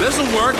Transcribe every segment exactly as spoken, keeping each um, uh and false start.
This'll work.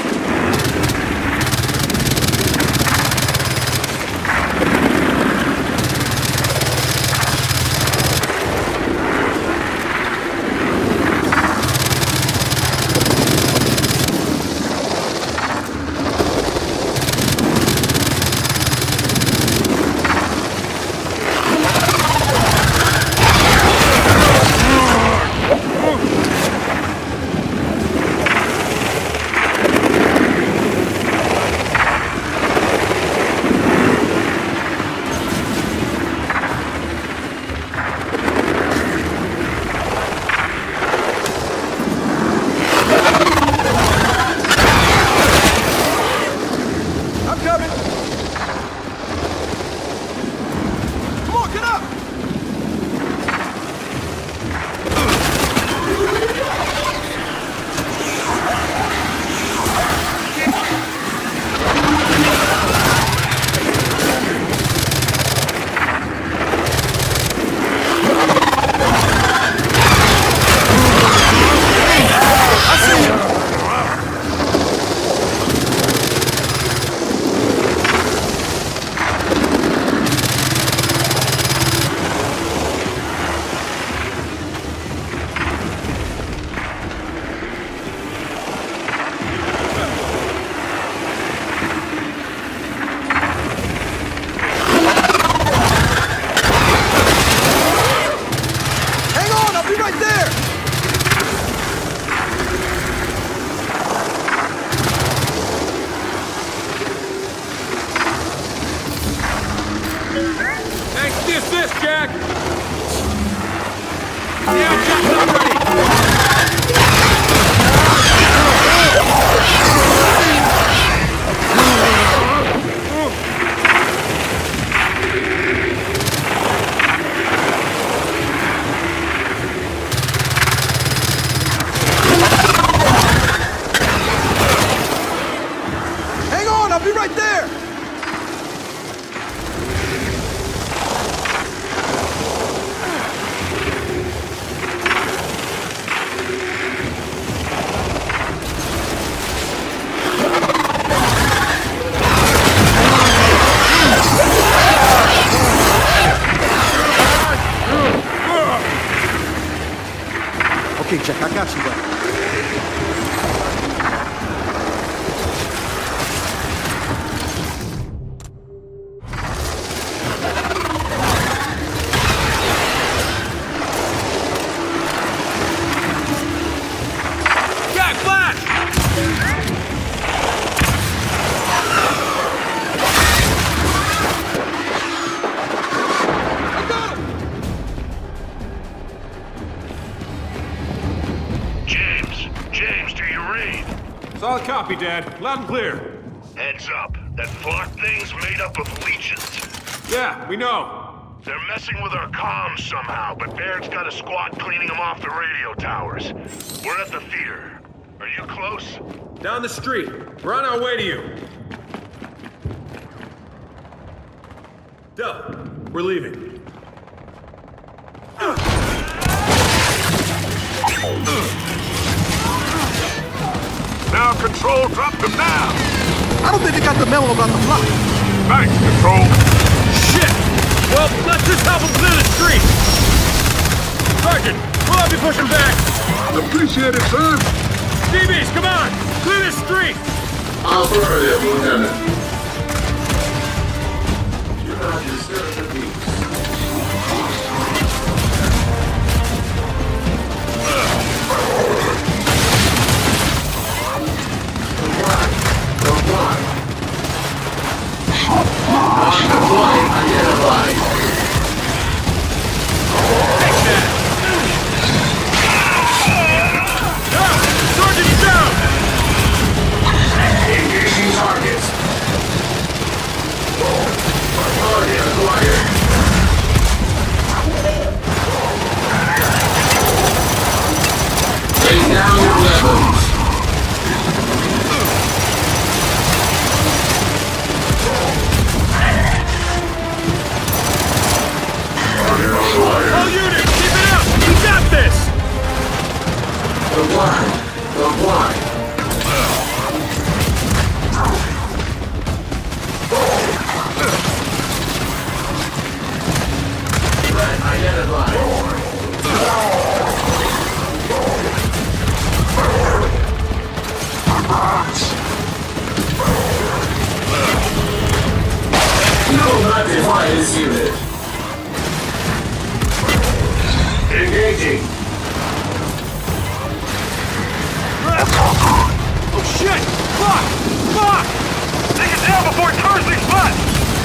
Okay, Jack, I got you, buddy. Solid copy, Dad. Loud and clear. Heads up. That flock thing's made up of leeches. Yeah, we know. They're messing with our comms somehow, but Baird's got a squad cleaning them off the radio towers. We're at the theater. Are you close? Down the street. We're on our way to you. Duh. We're leaving. Now, Control, drop them now! I don't think they got the memo about the block. Thanks, Control. Shit! Well, let's just help them clear the street! Sergeant, we'll help you push them back! Appreciate it, son! D Bs, come on! Clear this street! Affirmative, Lieutenant. You have disturbed the peace. Non-compliant identified. Take that! Ah! Sergeant's down! Engaging targets. Target acquired. Bring down your weapons. All units, keep it up! We got this! Comply. Comply. identified. No, not define this unit. Engaging. Oh shit! Fuck! Fuck! Take it down before it turns these butts!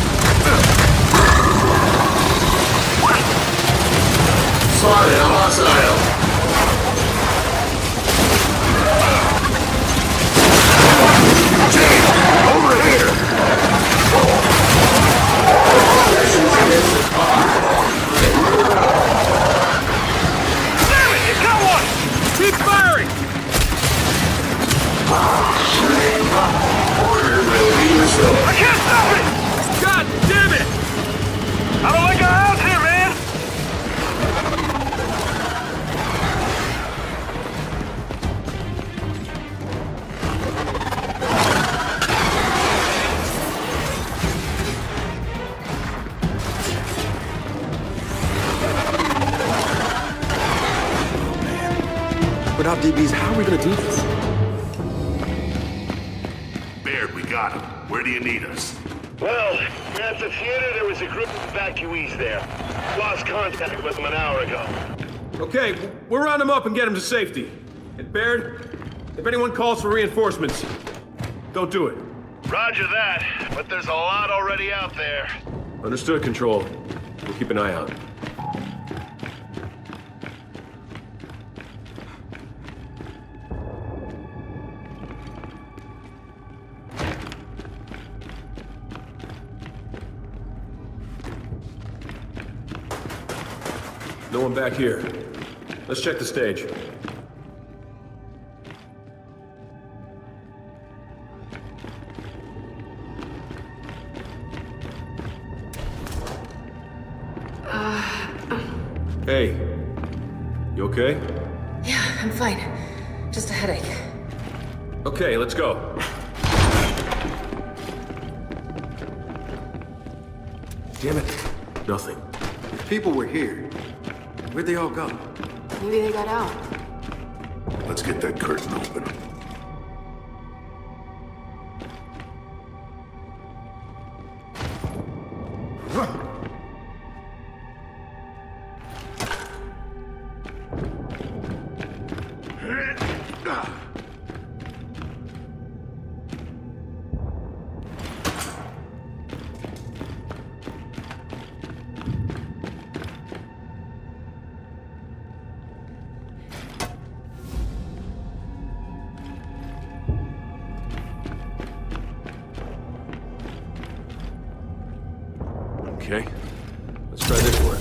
Spotted, I'm hostile. Over here! Damn it! You got one! Keep firing! Order will be restored. I can't stop it! God damn it! I don't like our house here, man! Without D Bs, how are we gonna do this? Baird, we got him. Where do you need us? Well, at the theater, there was a group of evacuees there. Lost contact with them an hour ago. Okay, we'll round them up and get them to safety. And Baird, if anyone calls for reinforcements, don't do it. Roger that, but there's a lot already out there. Understood, Control. We'll keep an eye out. No one back here. Let's check the stage. Hey, you okay? Yeah, I'm fine. Just a headache. Okay, let's go. Damn it. Nothing. If people were here, where'd they all go? Maybe they got out. Let's get that curtain open. Okay, let's try this one.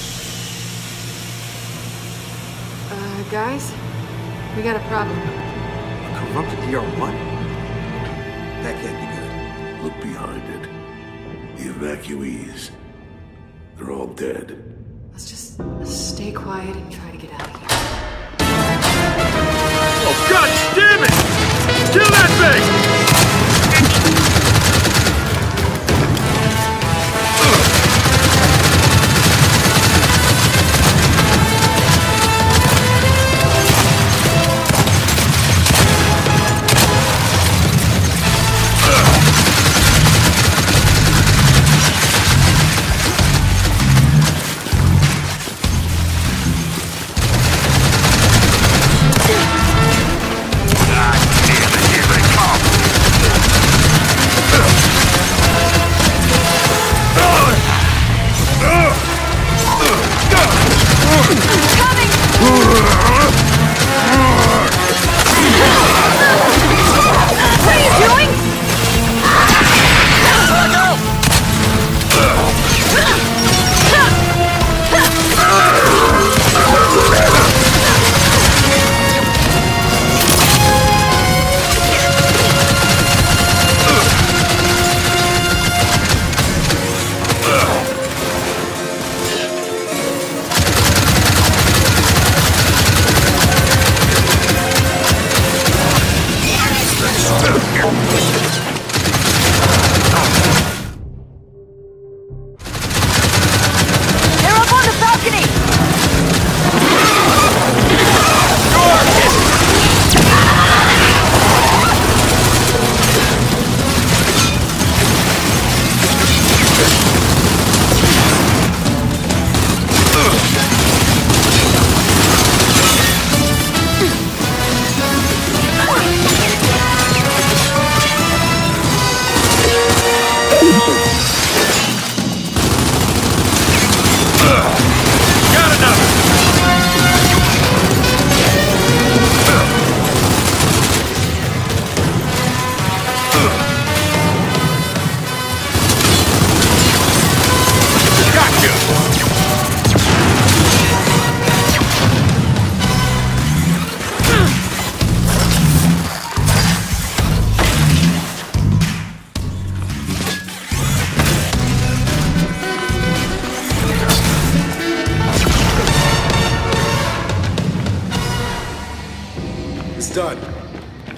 Uh, guys? We got a problem. A corrupted D R one? That can't be good. Look behind it. The evacuees. They're all dead. Let's just stay quiet and try to get out of here. Oh, God damn it! Kill that thing! God damn it, here they come!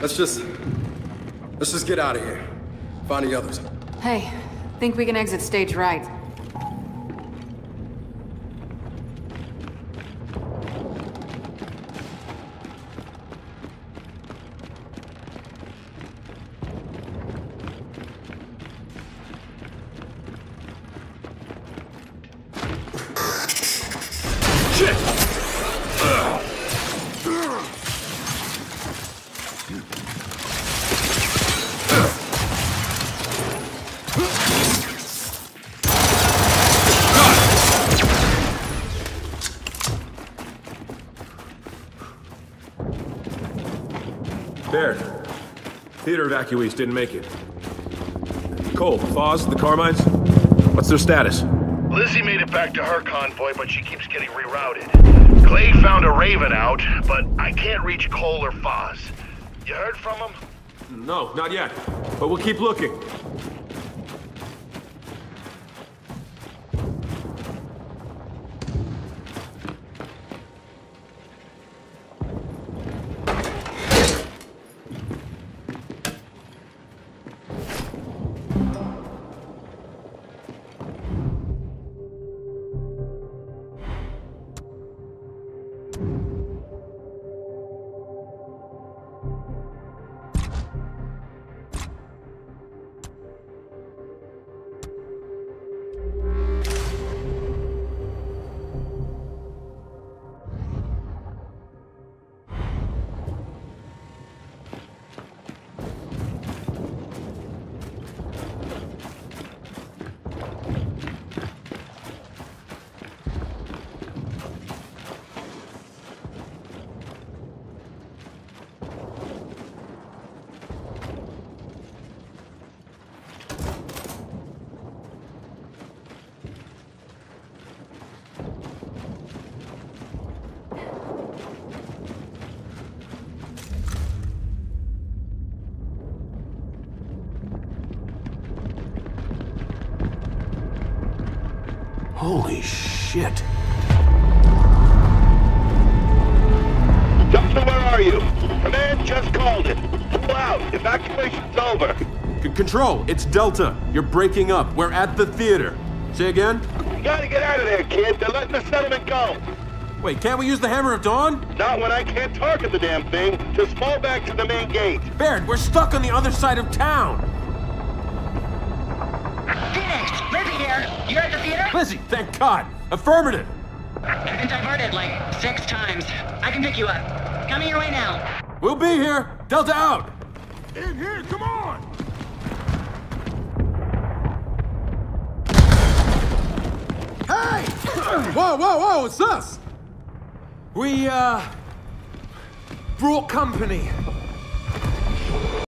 Let's just... Let's just get out of here. Find the others. Hey, think we can exit stage right. Baird, theater evacuees didn't make it. Cole, Foz, the Carmines, what's their status? Lizzie made it back to her convoy, but she keeps getting rerouted. Clay found a Raven out, but I can't reach Cole or Foz. You heard from them? No, not yet. But we'll keep looking. Holy shit. Delta, where are you? Command just called it. Pull out. Evacuation's over. C Control, it's Delta. You're breaking up. We're at the theater. Say again? You gotta get out of there, kid. They're letting the settlement go. Wait, can't we use the Hammer of Dawn? Not when I can't target the damn thing. Just fall back to the main gate. Baird, we're stuck on the other side of town. Phoenix, Lizzie here. You're at the theater? Lizzie, thank God. Affirmative. I've been diverted like six times. I can pick you up. Coming your way now. We'll be here. Delta out. In here, come on! Hey! Whoa, whoa, whoa, it's us! We, uh... brought company.